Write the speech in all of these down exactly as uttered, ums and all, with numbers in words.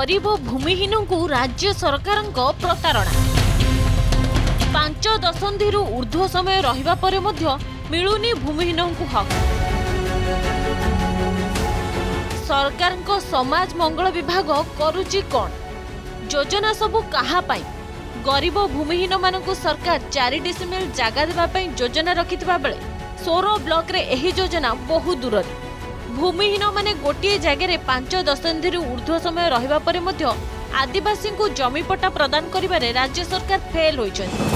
गरीब भूमिहीन को राज्य सरकार प्रतारणा पांच दशंधि ऊर्ध्व समय रहिबा परे मध्य मिलुनी भूमिहीन को हक। सरकार को समाज मंगल विभाग करुची कौन योजना सबू कहा पाई गरीब भूमिहीन मानकु सरकार चार डिसिमिल जागा देबा पई योजना रखिथिबा बेले सोर ब्लॉक रे एही योजना बहु दूर भूमिहीन माने गोटे जगह पांच दशंधि ऊर्ध्व समय रहिबा परे मध्य आदिवासी को जमी पट्टा प्रदान करिबारे राज्य सरकार फेल होइछन्ति।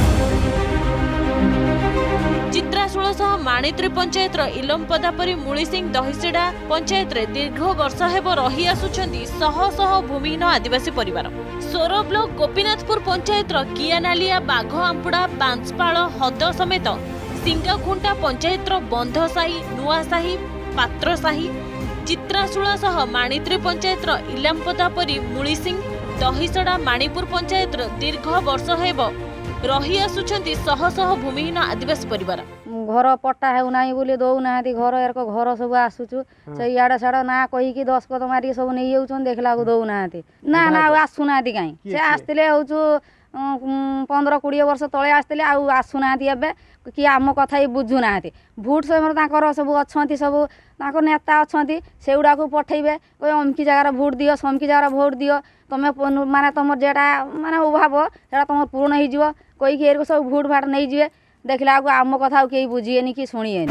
चित्राशूल सह माणित्री पंचायत इलमपदा परी मुलिसिंह दहिसिडा पंचायत रे दीर्घ वर्ष हेब रही आसुछन्ति शह शह भूमिहीन आदिवासी परिवार। सोर ब्लॉक गोपीनाथपुर पंचायत कियानालिया बाघ आंपुड़ा बांसपाल हद समेत सिंगाखुंटा पंचायत बंधसाही नुआसाही पात्रसाही चित्राशूल सह माणित्री पंचायत इलामपदा परी मुलिसिंह दहिसड़ा माणिपुर पंचायत दीर्घ वर्ष हेब रही आसुछन्ति शह शह भूमिहीन आदिवासी परिवार। घर पट्टा हेउना बोली दौना घर एरक घर सब आसुचु से इाड़े साड़ ना कहीकि दस्खत मारिक सब नहीं जाऊँ देखला दौना ना ना आसुना कहीं से आसते हूँ पंद्रह कोड़े वर्ष तले आसते आसुना कि आम कथा ही बुझुना भोट समय सब अच्छा सब नेता अच्छा से गुड़ा पठेबे अमकी जगार भोट दियो समकी जगार भोट दियो तुम माने तुम जेटा माने अभाव से तुम पूर्ण हो कहीकि सब भोट भाट नहीं जाए देखला आम कथा कहीं बुझीएनि कि शुणीएनि।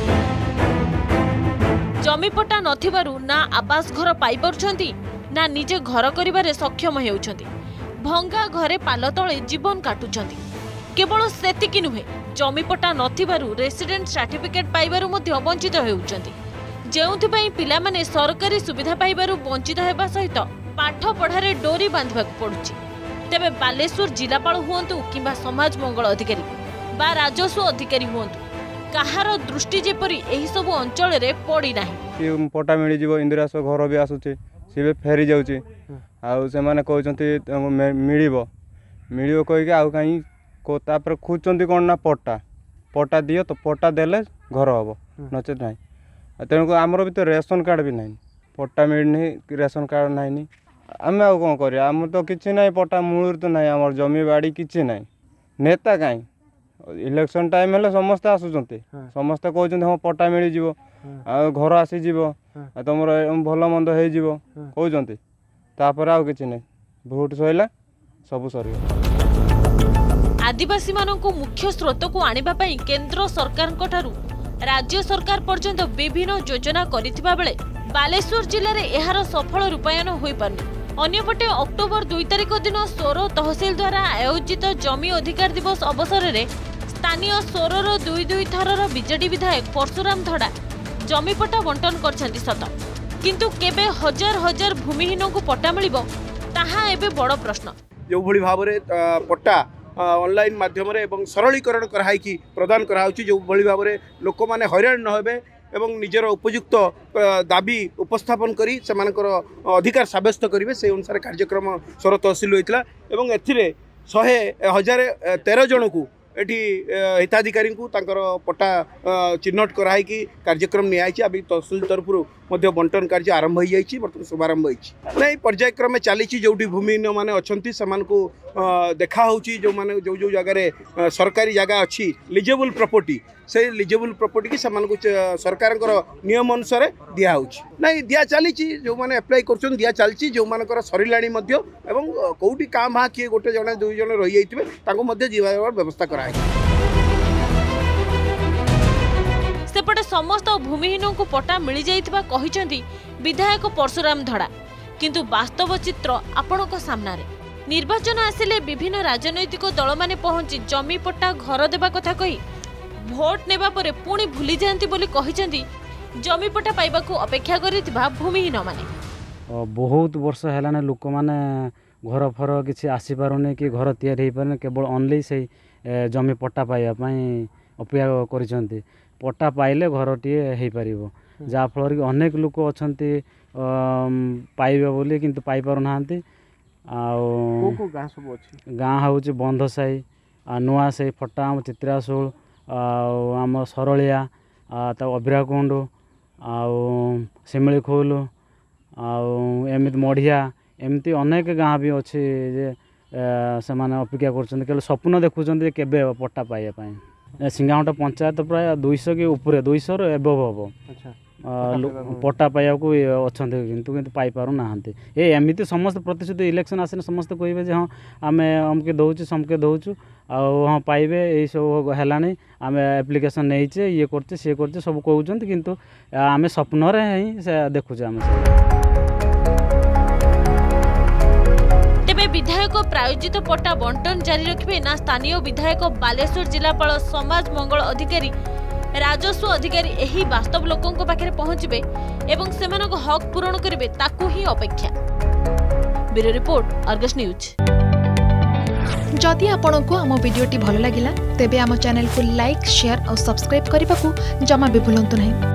जमी पट्टा नथिबारु ना आवास घर पाई पारुछन्ति ना निजे घर करिबारे सक्षम हेउछन्ति भंगा घरे पाल तले जीवन काटुछन्ति। केवल सेतिकी नुहे जमी पट्टा नथिबारु रेसिडेंट सर्टिफिकेट पाइबारु मध्य वंचित हेउछन्ति जेउथिपई पिलामाने सरकारी सुविधा पाइबारु वंचित हेबा सहित पाठ पढ़ारे डोरी बांधिबाकु पडुछि। तेबे बालेश्वर जिलापाल हुअन्तु किंबा समाज मंगल अधिकारी बा राजस्व अधिकारी हुअन्तु कहार दृष्टि जेपरी एही सब अंचल रे पड़ी नाही। पट्टा मिली जीवो इंदिरास घर भी आसुछि सी फेरी जाउछि आउ से माने कहउछन्ति मिलिबो मिलिबो कहिके आउ काई को तापर खुचन्ति कोन ना पट्टा पट्टा दियो तो पट्टा देले घर हबो नचेत नाही तेणु आमर भी तो रेशन कार्ड भी नाही पट्टा मिलनी रेशन कार्ड नाही आम आउ कौन कर आम तो किसी ना पट्टा मूल तो ना आम जमी बाड़ी किसी ना नेता कहीं इलेक्शन टाइम है समस्ते आसुचंती समस्ते कहते हाँ पट्टा मिल जीवो आ घर आसीज तुम भल मंद हो कहते तापर आउ किसी ना भोट सैला सब सर। आदिवासी मानक मुख्य स्रोत को आनिबा पई केंद्र सरकार ठारू राज्य सरकार पर्यंत विभिन्न योजना करिथिबा बेले बालेश्वर जिले में एहार सफल रूपायन होई पारनी। अन्यपटे अक्टोबर दुई तारिख दिन सोर तहसिल द्वारा आयोजित जमी अधिकार दिवस अवसर में स्थानीय सोरर दुई दुई थरर बीजेडी विधायक परशुराम धड़ा जमी पट्टा बंटन करछन्ति सत किंतु केबे हजार हजार भूमिहीन को पट्टा मिलिबो ताहा एबे बड़ प्रश्न। जो भली भाव रे पट्टा ऑनलाइन माध्यम सरलीकरण कराई प्रदान कराउछि जो भली भाव रे लोक माने हैरान न हेबे एवं निजर उपयुक्त दाबी उपस्थापन करी सेमानकर अधिकार साब्यस्त करेंगे से अनुसार कार्यक्रम सोर तहसिल होता एवं एथिरे शहे हजार तेरह जन को एठी हिताधिकारी को तांकर पट्टा चिन्हट कराई कार्यक्रम नियाई अभी तहसिल तरफ मध्य बंटन कार्य आरंभ हो जाइए बर्तमान शुभारंभ होना पर्यायक्रमे चली जो भूमिहीन मैंने अच्छा से देखा होची जो माने जो जो जगह सरकारी जगह अच्छी लिजेबल प्रॉपर्टी से लिजेबल प्रॉपर्टी की को सरकार नियम अनुसार दिया नहीं दिया चली जो मैंने अप्लाई कर दिया चलती जो मानकर सरला एवं कौटी काम हाँ किए गोटे जन दुई जन रही जाते जीवा व्यवस्था कराई। सेपटे समस्त भूमिहीन को पट्टा मिल जाइथिबा कहिसेंती विधायक परशुराम धड़ा किंतु वास्तव चित्र आपणक सामना रे निर्वाचन आसिले विभिन्न राजनैतिक दल माने पहुंची जमी पट्टा घर देबा कथा कही भोट नेबा परे पुणी भूली जांती बोली कहिसेंती जमी पट्टा पाइबाकू अपेक्षा करिथिबा भूमिहीन माने। बहुत वर्ष हेलाने लोक माने घर फर किसी आसी पारुने कि घर तैयारी हो पारे केवल ओनली से जमी पट्टा पाइबा पई अपेक्षा करिसेंती पट्टा पाइले घर टीए हो पार जहाँ फल अनेक लोक अच्छा पाइबे बोली किंतु पाई पार ना गाँ हूँ बंधसाही नुआसाही फटा आम चित्राशूल आम सरलिया अभिराकुंड आउ शिमिली खोल आउ एमती मढ़िया एमती अनेक गाँ भी अच्छे जे से अपेक्षा कर स्वप्न देखुं केबे पट्टा पाइबा सिंगावटा पंचायत प्राय दुईश कि ऊपर दुईश एबव हम पट्टा पाइबा को अच्छा किंतु पाई पार ना ये एमती समस्त प्रतिश्रुति इलेक्शन आसने समस्त कहे हाँ आम अमके दौचु समके दौचु आ हाँ पाइबे यही सब है आम एप्लिकेशन नहीं ये करचे सी करचे सब कहते किंतु आम स्वप्न ही से देखुचे आम तेबे विधायक प्रायोजित पट्टा बंटन जारी रखिबे ना स्थानीय विधायक बालेश्वर जिलापाल समाज मंगल अधिकारी राजस्व अधिकारी एही वास्तव लोकों पाखे पहुंचबे एवं सेमानक हक पूरण करिवे ताकू ही अपेक्षा। Bureau report Argus news. जदि आपंक आम भिडी भल लगा तेब आम चैनल को लाइक शेयर और सब्सक्राइब करने को जमा भी भूलु नहीं।